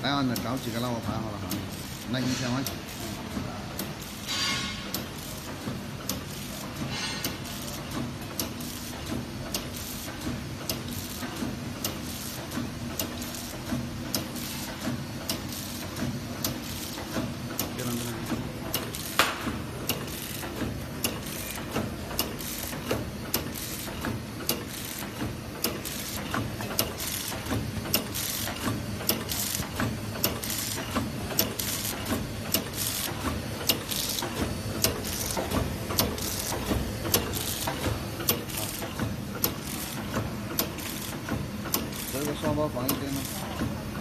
来啊，那找几个了，我盘好了哈。那你先往起。这个双包放一点吗？